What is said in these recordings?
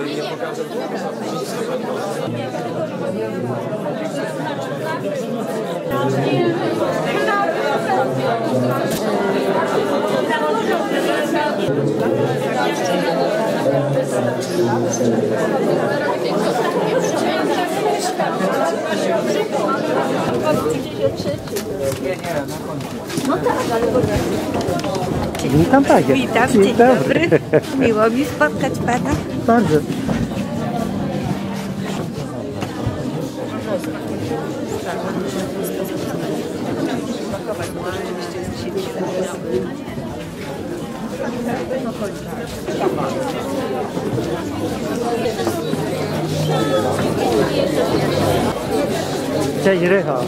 Witam Panią. Witam, dzień dobry. Miło mi spotkać Pana. Bardzo. Cześć Rycho.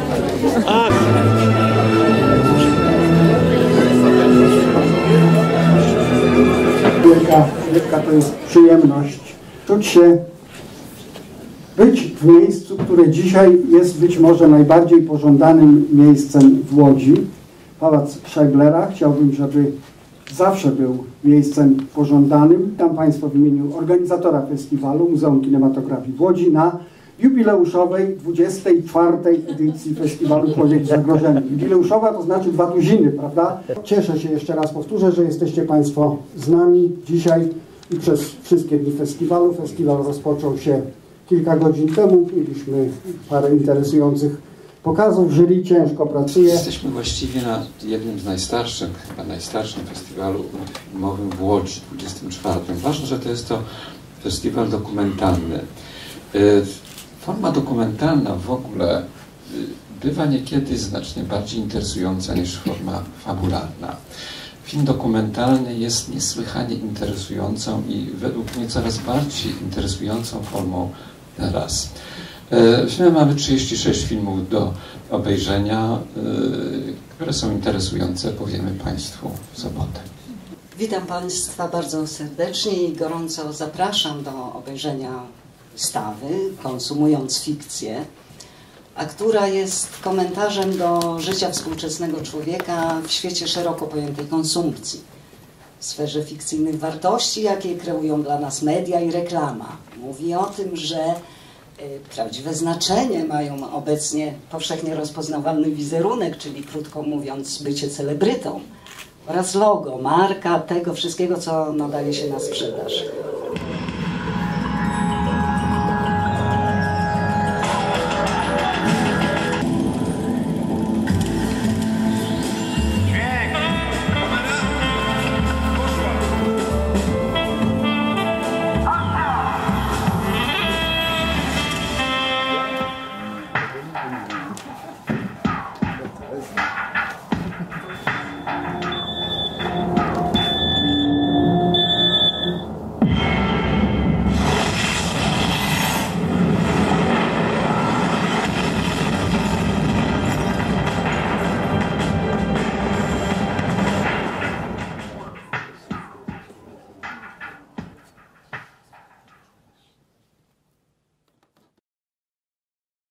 Wielka to jest przyjemność czuć się, być w miejscu, które dzisiaj jest być może najbardziej pożądanym miejscem w Łodzi. Pałac Scheiblera. Chciałbym, żeby zawsze był miejscem pożądanym. Witam Państwa w imieniu organizatora festiwalu Muzeum Kinematografii w Łodzi na jubileuszowej 24. edycji festiwalu Człowiek w zagrożeniu. Jubileuszowa to znaczy 200, prawda? Cieszę się, jeszcze raz powtórzę, że jesteście Państwo z nami dzisiaj i przez wszystkie dni festiwalu. Festiwal rozpoczął się kilka godzin temu. Mieliśmy parę interesujących pokazów. Jury ciężko pracuje. Jesteśmy właściwie na jednym z najstarszych, chyba najstarszym festiwalu filmowym w Łodzi, 24. Ważne, że to jest to festiwal dokumentalny. Forma dokumentalna w ogóle bywa niekiedy znacznie bardziej interesująca niż forma fabularna. Film dokumentalny jest niesłychanie interesującą i według mnie coraz bardziej interesującą formą na raz. W filmie mamy 36 filmów do obejrzenia, które są interesujące, powiemy Państwu w sobotę. Witam Państwa bardzo serdecznie i gorąco zapraszam do obejrzenia wystawy Konsumując fikcję, a która jest komentarzem do życia współczesnego człowieka w świecie szeroko pojętej konsumpcji, w sferze fikcyjnych wartości, jakie kreują dla nas media i reklama. Mówi o tym, że prawdziwe znaczenie mają obecnie powszechnie rozpoznawalny wizerunek, czyli krótko mówiąc bycie celebrytą, oraz logo, marka tego wszystkiego, co nadaje się na sprzedaż.